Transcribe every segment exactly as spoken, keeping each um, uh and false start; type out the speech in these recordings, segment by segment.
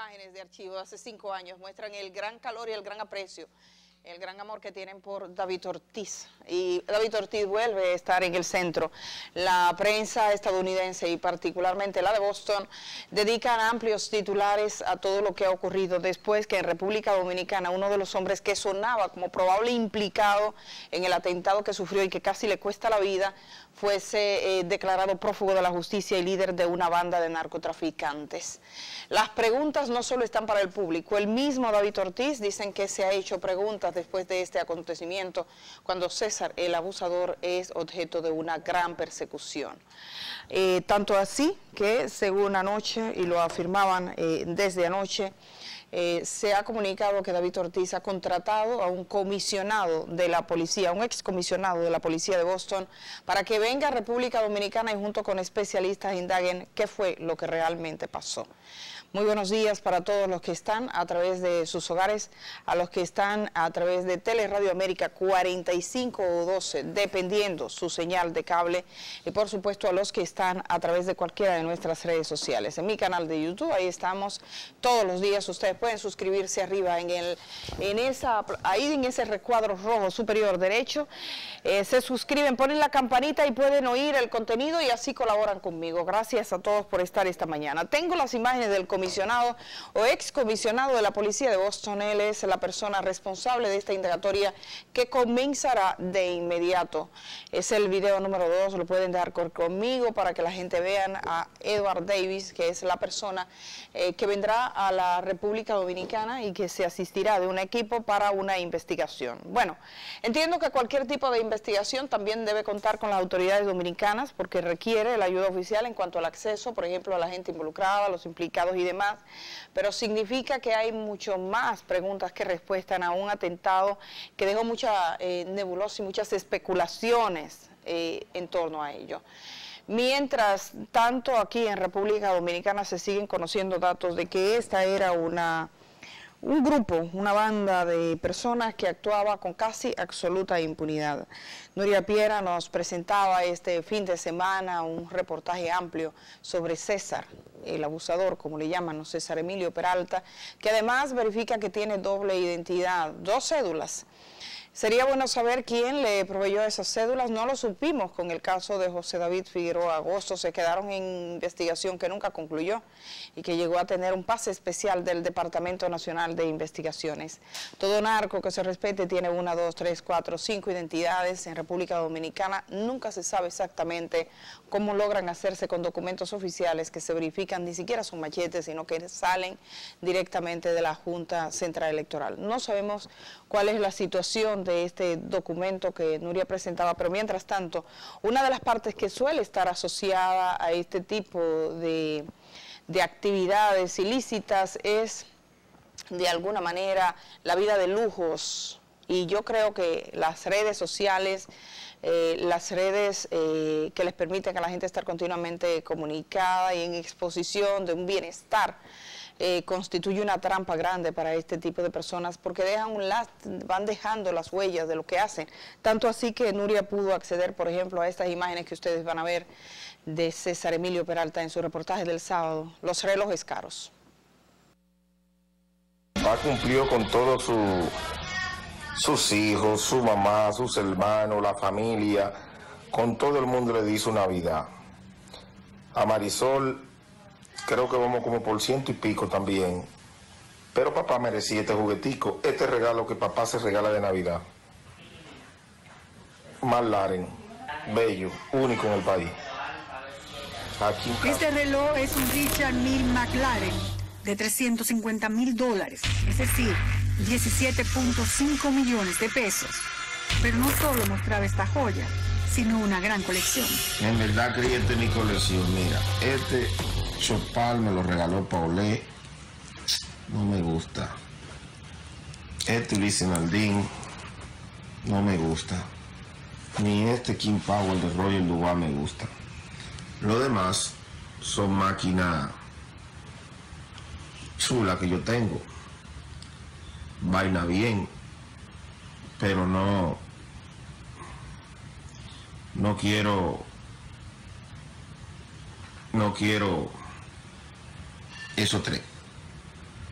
imágenes de archivo de hace cinco años muestran el gran calor y el gran aprecio, el gran amor que tienen por David Ortiz. Y David Ortiz vuelve a estar en el centro. La prensa estadounidense y particularmente la de Boston dedican amplios titulares a todo lo que ha ocurrido después que en República Dominicana uno de los hombres que sonaba como probable implicado en el atentado que sufrió y que casi le cuesta la vida fuese eh, declarado prófugo de la justicia y líder de una banda de narcotraficantes. Las preguntas no solo están para el público, el mismo David Ortiz dicen que se ha hecho preguntas después de este acontecimiento, cuando César, el abusador, es objeto de una gran persecución. Eh, tanto así que, según anoche, y lo afirmaban eh, desde anoche, Eh, se ha comunicado que David Ortiz ha contratado a un comisionado de la policía, un excomisionado de la policía de Boston, para que venga a República Dominicana y junto con especialistas indaguen qué fue lo que realmente pasó. Muy buenos días para todos los que están a través de sus hogares, a los que están a través de Teleradio América cuarenta y cinco o doce, dependiendo su señal de cable, y por supuesto a los que están a través de cualquiera de nuestras redes sociales. En mi canal de YouTube, ahí estamos todos los días. Ustedes pueden suscribirse arriba en el, en esa, ahí en ese recuadro rojo superior derecho, eh, se suscriben, ponen la campanita y pueden oír el contenido y así colaboran conmigo. Gracias a todos por estar esta mañana. Tengo las imágenes del comisionado o excomisionado de la policía de Boston. Él es la persona responsable de esta indagatoria que comenzará de inmediato. Es el video número dos, lo pueden dar conmigo para que la gente vean a Edward Davis, que es la persona eh, que vendrá a la República Dominicana y que se asistirá de un equipo para una investigación. Bueno, entiendo que cualquier tipo de investigación también debe contar con las autoridades dominicanas porque requiere la ayuda oficial en cuanto al acceso, por ejemplo, a la gente involucrada, a los implicados y demás, pero significa que hay mucho más preguntas que respuestas a un atentado que dejó mucha eh, nebulosa y muchas especulaciones eh, en torno a ello. Mientras tanto, aquí en República Dominicana se siguen conociendo datos de que esta era una, un grupo, una banda de personas que actuaba con casi absoluta impunidad. Nuria Piera nos presentaba este fin de semana un reportaje amplio sobre César, el abusador, como le llaman, César Emilio Peralta, que además verifica que tiene doble identidad, dos cédulas. Sería bueno saber quién le proveyó esas cédulas. No lo supimos con el caso de José David Figueroa Agosto. Se quedaron en investigación que nunca concluyó y que llegó a tener un pase especial del Departamento Nacional de Investigaciones. Todo narco que se respete tiene una, dos, tres, cuatro, cinco identidades. En República Dominicana nunca se sabe exactamente cómo logran hacerse con documentos oficiales que se verifican, ni siquiera son machetes, sino que salen directamente de la Junta Central Electoral. No sabemos cuál es la situación de este documento que Nuria presentaba, pero mientras tanto, una de las partes que suele estar asociada a este tipo de, de actividades ilícitas es, de alguna manera, la vida de lujos, y yo creo que las redes sociales, eh, las redes eh, que les permiten a la gente estar continuamente comunicada y en exposición de un bienestar, Eh, constituye una trampa grande para este tipo de personas porque dejan un last, van dejando las huellas de lo que hacen. Tanto así que Nuria pudo acceder, por ejemplo, a estas imágenes que ustedes van a ver de César Emilio Peralta en su reportaje del sábado, los relojes caros. Ha cumplido con todos su, sus hijos, su mamá, sus hermanos, la familia, con todo el mundo le dice una Navidad. A Marisol creo que vamos como por ciento y pico también. Pero papá merecía este juguetico, este regalo que papá se regala de Navidad. McLaren, bello, único en el país. Aquí este reloj es un Richard Mille McLaren de trescientos cincuenta mil dólares, es decir, diecisiete punto cinco millones de pesos. Pero no solo mostraba esta joya, sino una gran colección. En verdad creí este mi colección, mira, este Chopal me lo regaló Paulé, no me gusta. Este Ulises Naldín, no me gusta. Ni este King Power de Roger Duval me gusta. Lo demás son máquinas chulas que yo tengo. Vaina bien, pero no, no quiero, no quiero esos tres.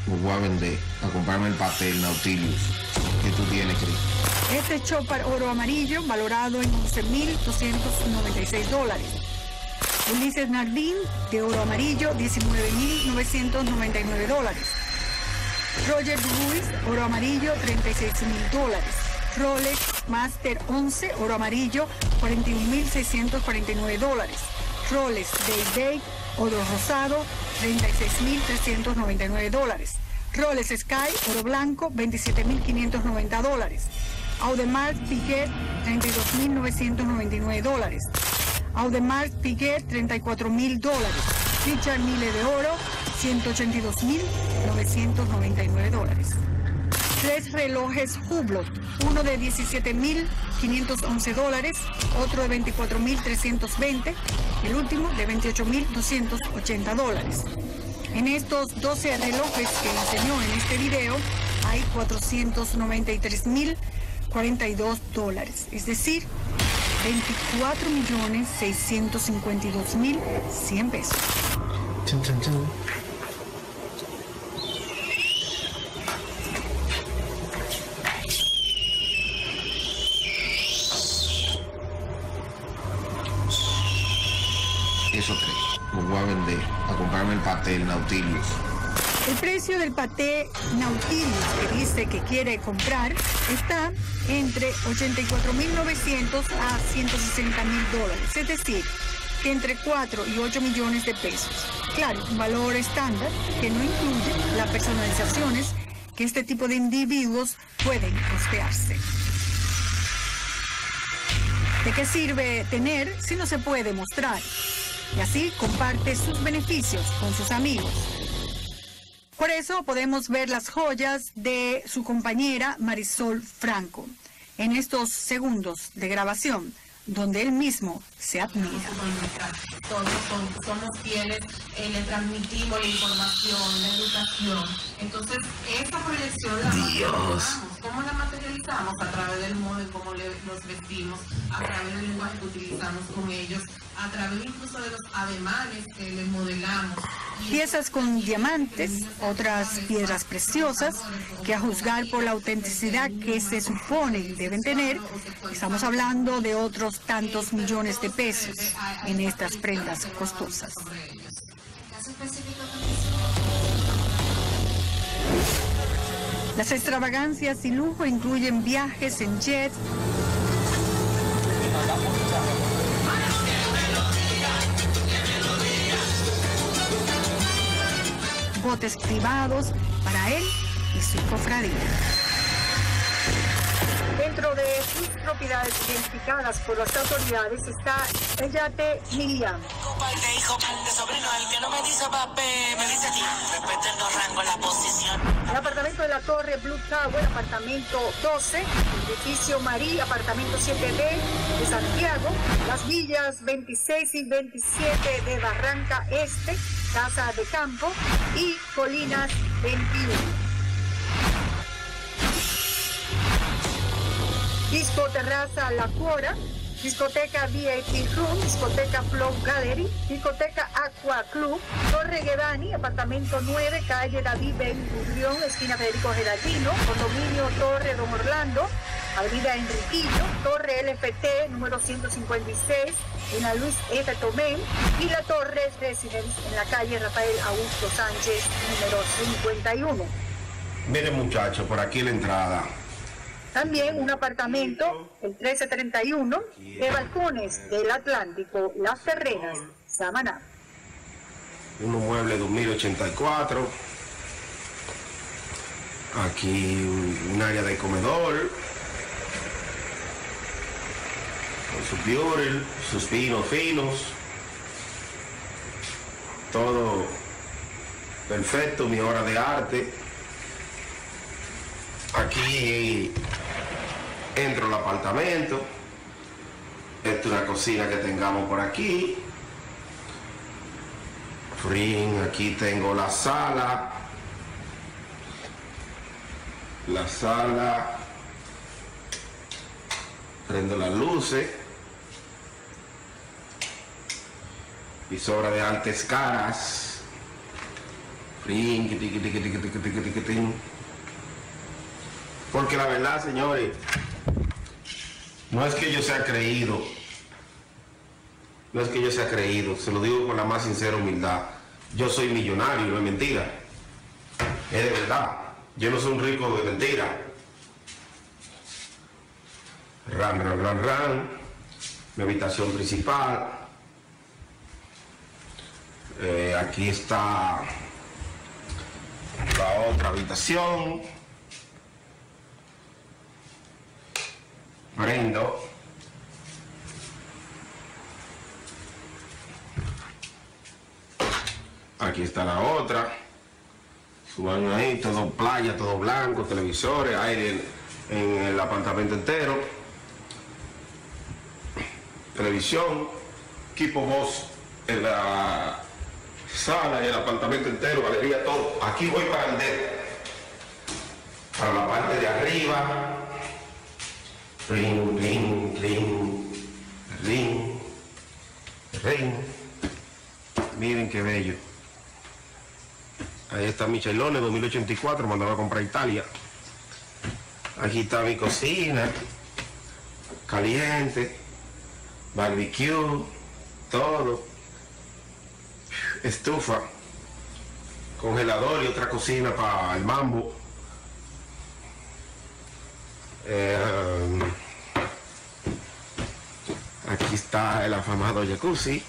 lo voy a vender a comprarme el pastel Nautilus que tú tienes, Cris. Este chopper oro amarillo valorado en once mil doscientos noventa y seis dólares. Ulises Nardin de oro amarillo, diecinueve mil novecientos noventa y nueve dólares. Roger Ruiz, oro amarillo, treinta y seis mil dólares. Rolex Master once, oro amarillo, cuarenta y un mil seiscientos cuarenta y nueve dólares. Rolex Day Day, oro rosado, treinta y seis mil trescientos noventa y nueve dólares. Rolex Sky, oro blanco, veintisiete mil quinientos noventa dólares. Audemars Piguet, treinta y dos mil novecientos noventa y nueve dólares. Audemars Piguet, treinta y cuatro mil dólares. Richard Mille de oro, ciento ochenta y dos mil novecientos noventa y nueve dólares. Tres relojes Hublot, uno de diecisiete mil quinientos once dólares, otro de veinticuatro mil trescientos veinte, el último de veintiocho mil doscientos ochenta dólares. En estos doce relojes que enseñó en este video hay cuatrocientos noventa y tres mil cuarenta y dos dólares, es decir, veinticuatro millones seiscientos cincuenta y dos mil cien pesos. Chun, chun, chun. Eso tres, lo voy a vender a comprarme el pastel Nautilus. El precio del paté Nautilus que dice que quiere comprar está entre ochenta y cuatro mil novecientos a ciento sesenta mil dólares, es decir, que entre cuatro y ocho millones de pesos. Claro, un valor estándar que no incluye las personalizaciones que este tipo de individuos pueden costearse. ¿De qué sirve tener si no se puede mostrar? Y así comparte sus beneficios con sus amigos. Por eso podemos ver las joyas de su compañera Marisol Franco en estos segundos de grabación, donde él mismo se admira. Todos son, somos fieles, eh, le transmitimos la información, la educación. Entonces, esta proyección la materializamos. ¿Cómo la materializamos? A través del modo en cómo le, los vestimos, a través del lenguaje que utilizamos con ellos, a través incluso de los ademanes que les modelamos. Piezas con diamantes, otras piedras preciosas, que a juzgar por la autenticidad que se supone deben tener, estamos hablando de otros tantos millones de pesos en estas prendas costosas. Las extravagancias y lujo incluyen viajes en jet, botes privados para él y su cofradía. Dentro de sus propiedades identificadas por las autoridades está el yate Miriam. El apartamento de la Torre Blue Tower, apartamento doce, edificio Marí, apartamento siete D de Santiago, las villas veintiséis y veintisiete de Barranca Este, Casa de Campo y Colinas veintiuno. Disco Terraza La Cuora, discoteca V I P Room, discoteca Flow Gallery, discoteca Aqua Club, Torre Guedani, apartamento nueve, calle David Ben Gurión, esquina Federico Geraldino, condominio Torre Don Orlando, avenida Enriquillo, Torre L F T número ciento cincuenta y seis, en la Luis F. Tomé, y la Torre Residence en la calle Rafael Augusto Sánchez número cincuenta y uno. Miren muchachos, por aquí la entrada. También un apartamento, el trece treinta y uno, de balcones del Atlántico, Las Terrenas, Samaná. Unos muebles dos mil ochenta y cuatro. Aquí un, un área de comedor. Con su piorel, sus pinos finos. Todo perfecto, mi obra de arte. Aquí entro al apartamento. Esta es una cocina que tengamos por aquí. Ring, aquí tengo la sala. La sala. Prendo las luces. Pisora de altas caras. Ring, tiqui, tiqui, tiqui, tiqui, tiqui, tiqui, tiqui. Porque la verdad, señores, no es que yo sea creído, no es que yo sea creído, se lo digo con la más sincera humildad. Yo soy millonario, no es mentira, es de verdad. Yo no soy un rico de mentira. Ran, ran, ran, ran. Mi habitación principal. Eh, aquí está la otra habitación. Prendo. Aquí está la otra. Su baño ahí, todo playa, todo blanco, televisores, aire en, en el apartamento entero. Televisión, equipo voz en la sala y el apartamento entero, galería, todo. Aquí voy para el deck, para la parte de arriba. Ring, ring, ring, ring, ring. Miren qué bello. Ahí está mi Chelone dos mil ochenta y cuatro, mandaba a comprar a Italia. Aquí está mi cocina, caliente, barbecue, todo. Estufa, congelador y otra cocina para el mambo. Eh, aquí está el afamado jacuzzi.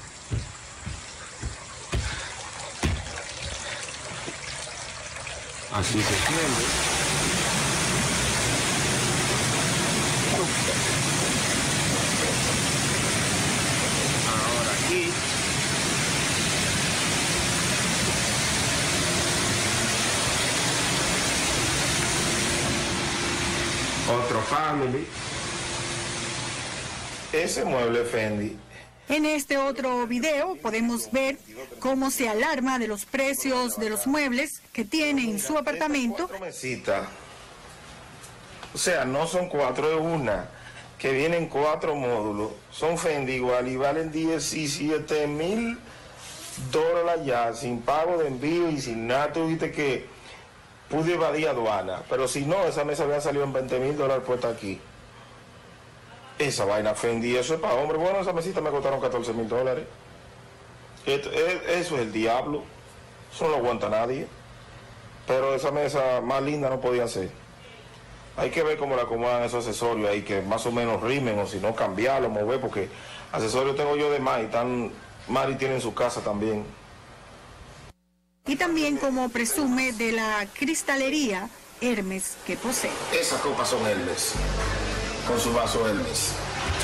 Así se tiende. Ahora aquí. Otro family. Ese mueble Fendi. En este otro video podemos ver cómo se alarma de los precios de los muebles que tiene en su apartamento. Cuatro mesitas. O sea, no son cuatro, es una. Que vienen cuatro módulos. Son Fendi igual y valen diecisiete mil dólares ya, sin pago de envío y sin nada. Tú viste que pude evadir aduana. Pero si no, esa mesa había salido en veinte mil dólares puesta aquí. Esa vaina Fendi, eso es para hombres. Bueno, esa mesita me costaron catorce mil dólares. Esto, es, eso es el diablo. Eso no lo aguanta nadie. Pero esa mesa más linda no podía ser. Hay que ver cómo le acomodan esos accesorios ahí, que más o menos rimen, o si no cambiarlo, mover, porque accesorios tengo yo de más y tan Mari tiene en su casa también. Y también como presume de la cristalería Hermes que posee. Esas copas son Hermes, con su vaso Hermes.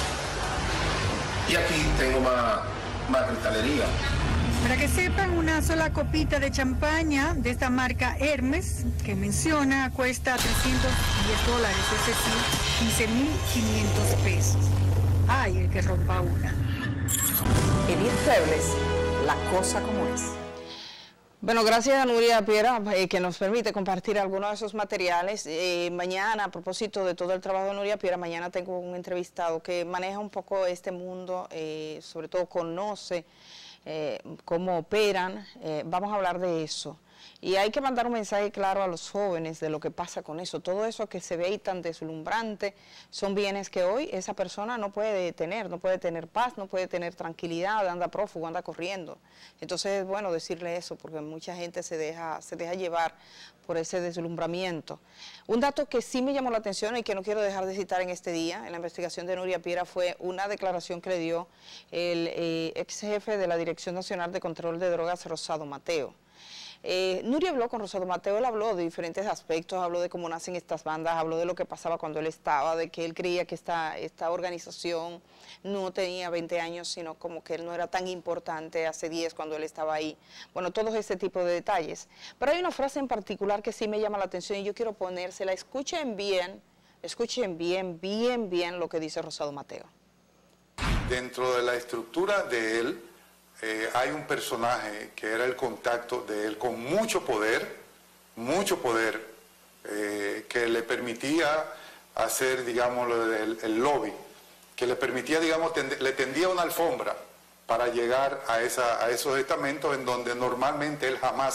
Y aquí tengo más, más cristalería. Para que sepan, una sola copita de champaña de esta marca Hermes que menciona cuesta trescientos diez dólares, es decir, quince mil quinientos pesos. Ay, el que rompa una. Edith Febles, la cosa como es. Bueno, gracias a Nuria Piera, eh, que nos permite compartir algunos de esos materiales. Eh, mañana, a propósito de todo el trabajo de Nuria Piera, mañana tengo un entrevistado que maneja un poco este mundo, eh, sobre todo conoce eh, cómo operan. Eh, vamos a hablar de eso. Y hay que mandar un mensaje claro a los jóvenes de lo que pasa con eso. Todo eso que se ve ahí tan deslumbrante son bienes que hoy esa persona no puede tener, no puede tener paz, no puede tener tranquilidad, anda prófugo, anda corriendo. Entonces es bueno decirle eso porque mucha gente se deja, se deja llevar por ese deslumbramiento. Un dato que sí me llamó la atención y que no quiero dejar de citar en este día, en la investigación de Nuria Piera, fue una declaración que le dio el eh, ex jefe de la Dirección Nacional de Control de Drogas, Rosado Mateo. Eh, Nuria habló con Rosado Mateo, él habló de diferentes aspectos, habló de cómo nacen estas bandas, habló de lo que pasaba cuando él estaba, de que él creía que esta, esta organización no tenía veinte años, sino como que él no era tan importante hace diez cuando él estaba ahí. Bueno, todos ese tipo de detalles. Pero hay una frase en particular que sí me llama la atención y yo quiero ponérsela. Escuchen bien, escuchen bien, bien, bien lo que dice Rosado Mateo. Dentro de la estructura de él, Eh, hay un personaje que era el contacto de él con mucho poder, mucho poder, eh, que le permitía hacer, digamos, el, el lobby, que le permitía, digamos, tend le tendía una alfombra para llegar a, esa, a esos estamentos en donde normalmente él jamás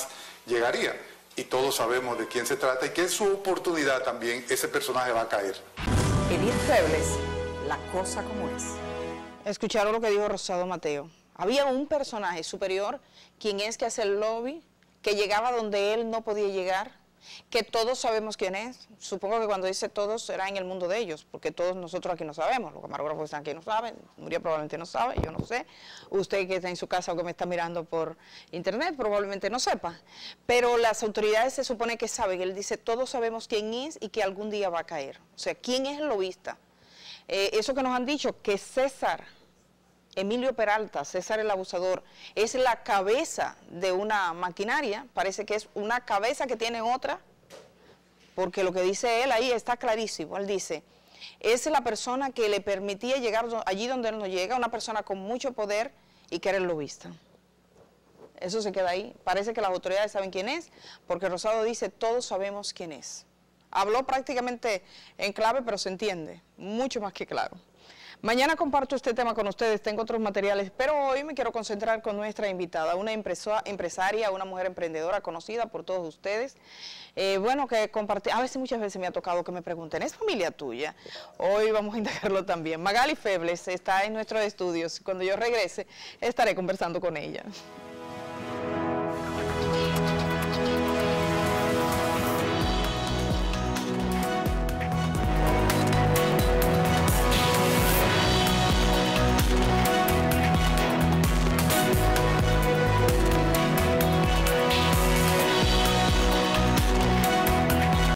llegaría. Y todos sabemos de quién se trata y que en su oportunidad también ese personaje va a caer. Edith Febles, la cosa como es. Escucharon lo que dijo Rosado Mateo. Había un personaje superior, quien es que hace el lobby, que llegaba donde él no podía llegar, que todos sabemos quién es. Supongo que cuando dice todos será en el mundo de ellos, porque todos nosotros aquí no sabemos. Los camarógrafos están aquí no saben, Nuria probablemente no sabe, yo no sé. Usted que está en su casa o que me está mirando por internet probablemente no sepa. Pero las autoridades se supone que saben. Él dice todos sabemos quién es y que algún día va a caer. O sea, ¿quién es el lobista? Eh, eso que nos han dicho, que César Emilio Peralta, César el abusador, es la cabeza de una maquinaria, parece que es una cabeza que tiene otra, porque lo que dice él ahí está clarísimo. Él dice, es la persona que le permitía llegar allí donde él no llega, una persona con mucho poder y que era el lobista. Eso se queda ahí. Parece que las autoridades saben quién es, porque Rosado dice, todos sabemos quién es. Habló prácticamente en clave, pero se entiende, mucho más que claro. Mañana comparto este tema con ustedes, tengo otros materiales, pero hoy me quiero concentrar con nuestra invitada, una empresaria, una mujer emprendedora conocida por todos ustedes. Eh, bueno, que compartí, a veces muchas veces me ha tocado que me pregunten, ¿es familia tuya? Hoy vamos a indagarlo también. Magali Febles está en nuestros estudios, cuando yo regrese estaré conversando con ella.